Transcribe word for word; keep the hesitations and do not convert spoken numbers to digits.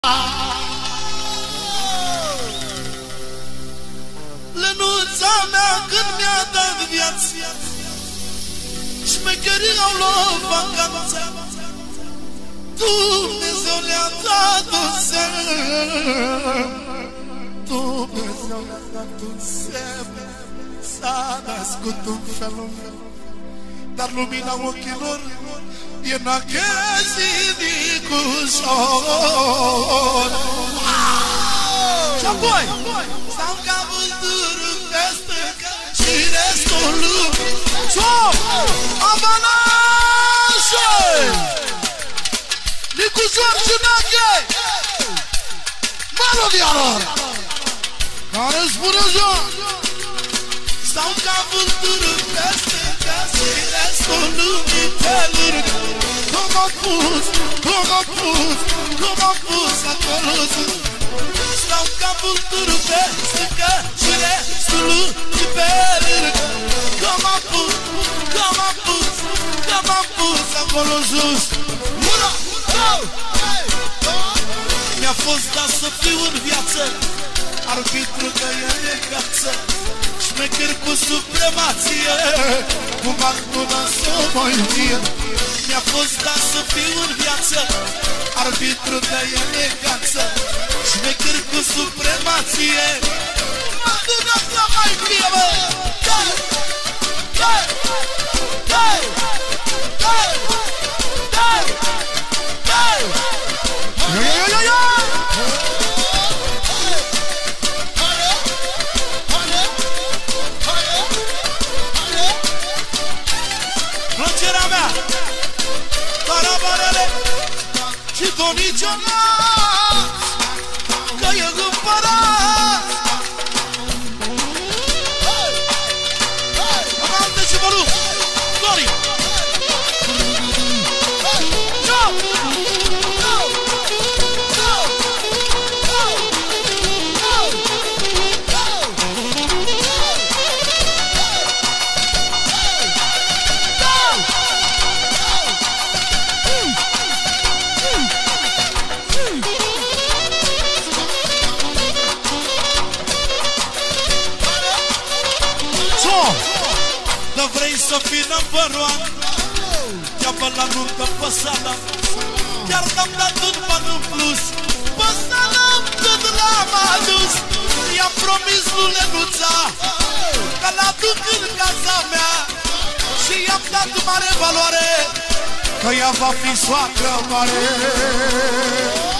Lănuța mea când mi-a dat viață, șmecherii au luat vacanța, Dumnezeu le-a dat un semn, Dumnezeu le-a dat un semn, s-a născut un felul, dar lumina ochilor e n-achezit cu ușor. Și apoi stau ca vândurul pe stâncă și restul lumii Ciop! Avanașe! Nicu George Nache! Melodialor! Care spune așa? Stau ca vândurul pe stâncă și restul lumii pe lângă. Cum am pus, cum am pus, cum am pus acolo sus. Stau ca vândurul pe stâncă și restul lumii pe lângă. Cum am pus, cum am pus, cum am pus acolo sus. Una, două! Mi-a fost dat să fiu în viață arbitru că e negață, șmecher cu supremație, cum actuna să mă iubie. Mi-a fost dat să fiu în viață arbitru că e negață, șmecher cu supremație, cum actuna să mă iubie. Dai! Dai! Dai! Dai! Dai! Dai! Ia, ia, ia, ia! Plăcerea mea, caravanele și doniționați, că e împărat. Amante și Bălu, Dori. Ciao! Dar vrei să fii number-one, ia-mă la nuntă pe sală, chiar n-am dat un ban în plus, pe sală când l-am adus. I-am promis lui Lenuța că l-aduc în casa mea și i-am dat mare valoare, că ea va fi soacră mare.